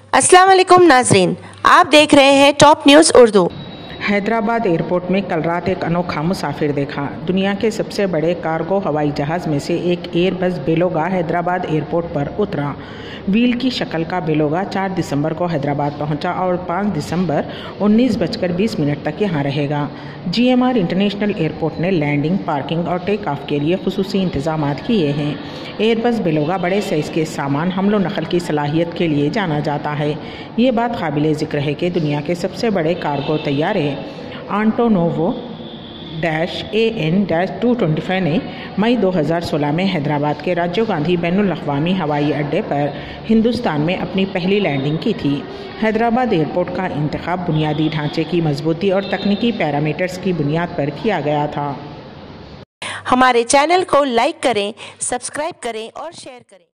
अस्सलाम वालेकुम नाजरीन, आप देख रहे हैं top news Urdu. Hyderabad airport में कल रात एक अनोखा मुसाफिर देखा। दुनिया के सबसे बड़े कार्गो हवाई जहाज़ में से एक एयरबस बेलोगा हैदराबाद एयरपोर्ट पर उतरा। व्हील की शक्ल का बेलोगा 4 दिसंबर को हैदराबाद पहुंचा और 5 दिसंबर 19:20 तक यहां रहेगा। GMR इंटरनेशनल एयरपोर्ट ने लैंडिंग, पार्किंग और टेक ऑफ के लिए खुसूसी इंतजाम किए हैं। एयरबस बेलोगा बड़े साइज़ के सामान हमलो नकल की सलाहियत के लिए जाना जाता है। ये बात काबिल ज़िक्र है कि दुनिया के सबसे बड़े कार्गो तैयारे आंटोनोवो AN-225 ने मई 2016 में हैदराबाद के राजीव गांधी बैनुल अक़वामी हवाई अड्डे पर हिंदुस्तान में अपनी पहली लैंडिंग की थी। हैदराबाद एयरपोर्ट का इंतखाब बुनियादी ढांचे की मजबूती और तकनीकी पैरामीटर्स की बुनियाद पर किया गया था। हमारे चैनल को लाइक करें, सब्सक्राइब करें और शेयर करें।